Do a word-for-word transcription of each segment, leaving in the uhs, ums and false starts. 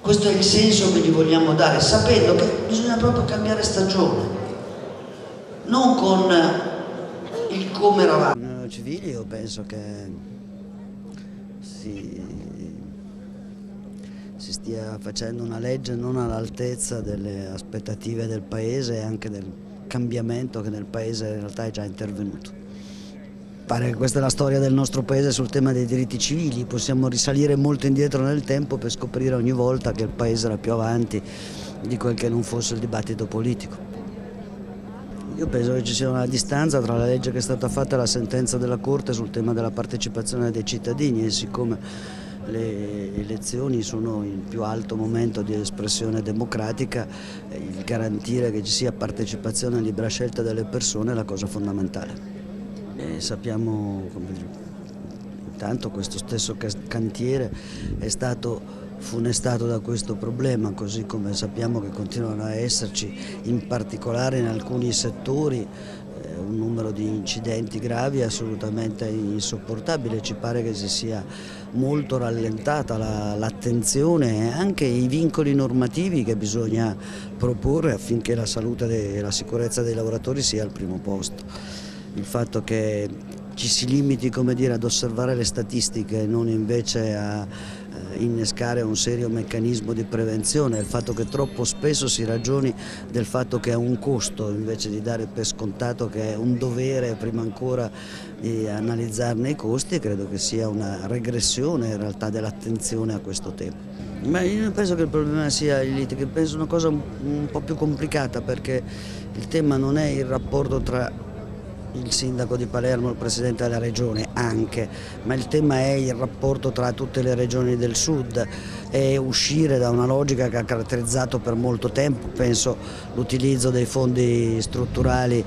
Questo è il senso che gli vogliamo dare, sapendo che bisogna proprio cambiare stagione, non con il come eravamo. Nei civili io penso che si, si stia facendo una legge non all'altezza delle aspettative del Paese e anche del cambiamento che nel Paese in realtà è già intervenuto. Pare che questa è la storia del nostro Paese sul tema dei diritti civili, possiamo risalire molto indietro nel tempo per scoprire ogni volta che il Paese era più avanti di quel che non fosse il dibattito politico. Io penso che ci sia una distanza tra la legge che è stata fatta e la sentenza della Corte sul tema della partecipazione dei cittadini, e siccome le elezioni sono il più alto momento di espressione democratica, il garantire che ci sia partecipazione e libera scelta delle persone è la cosa fondamentale. E sappiamo, come dire, intanto questo stesso cantiere è stato funestato da questo problema, così come sappiamo che continuano a esserci, in particolare in alcuni settori, eh, un numero di incidenti gravi assolutamente insopportabile. Ci pare che si sia molto rallentata l'attenzione e anche i vincoli normativi che bisogna proporre affinché la salute e la sicurezza dei lavoratori sia al primo posto. Il fatto che ci si limiti, come dire, ad osservare le statistiche e non invece a eh, innescare un serio meccanismo di prevenzione, il fatto che troppo spesso si ragioni del fatto che ha un costo invece di dare per scontato che è un dovere prima ancora di analizzarne i costi, credo che sia una regressione in realtà dell'attenzione a questo tema. Ma io penso che il problema sia che penso una cosa un po' più complicata, perché il tema non è il rapporto tra il sindaco di Palermo e il presidente della regione, anche, ma il tema è il rapporto tra tutte le regioni del sud e uscire da una logica che ha caratterizzato per molto tempo, penso, l'utilizzo dei fondi strutturali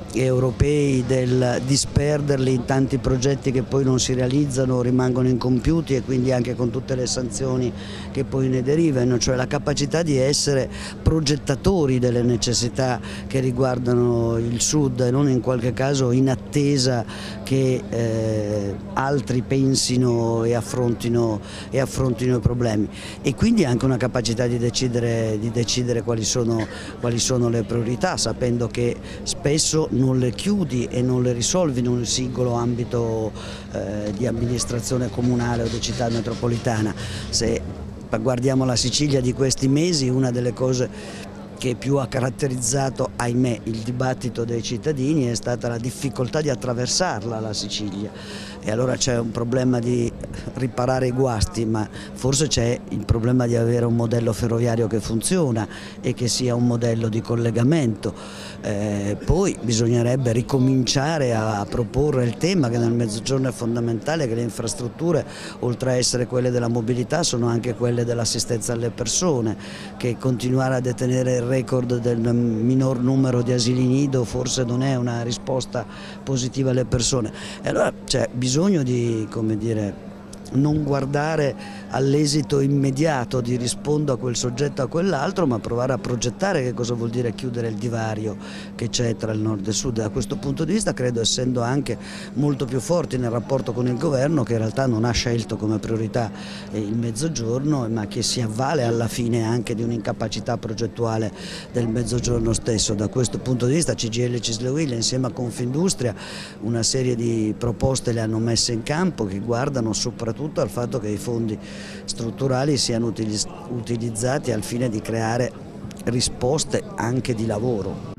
europei, del disperderli in tanti progetti che poi non si realizzano, rimangono incompiuti, e quindi anche con tutte le sanzioni che poi ne derivano, cioè la capacità di essere progettatori delle necessità che riguardano il sud e non in qualche caso in attesa che eh, altri pensino e affrontino, e affrontino i problemi, e quindi anche una capacità di decidere, di decidere quali sono, quali sono le priorità, sapendo che spesso non le chiudi e non le risolvi in un singolo ambito eh, di amministrazione comunale o di città metropolitana. Se guardiamo la Sicilia di questi mesi, una delle cose che più ha caratterizzato, ahimè, il dibattito dei cittadini è stata la difficoltà di attraversarla, la Sicilia. E allora c'è un problema di riparare i guasti, ma forse c'è il problema di avere un modello ferroviario che funziona e che sia un modello di collegamento. Eh, poi bisognerebbe ricominciare a proporre il tema che nel Mezzogiorno è fondamentale, che le infrastrutture, oltre a essere quelle della mobilità, sono anche quelle dell'assistenza alle persone, che continuare a detenere il record del minor numero di asili nido forse non è una risposta positiva alle persone. E allora c'è bisogno di, come dire, non guardare all'esito immediato di rispondo a quel soggetto o a quell'altro, ma provare a progettare che cosa vuol dire chiudere il divario che c'è tra il nord e il sud. Da questo punto di vista credo, essendo anche molto più forti nel rapporto con il governo, che in realtà non ha scelto come priorità il Mezzogiorno, ma che si avvale alla fine anche di un'incapacità progettuale del Mezzogiorno stesso. Da questo punto di vista C G I L e Cislewill, insieme a Confindustria, una serie di proposte le hanno messe in campo che guardano soprattutto al fatto che i fondi strutturali siano utilizzati al fine di creare risposte anche di lavoro.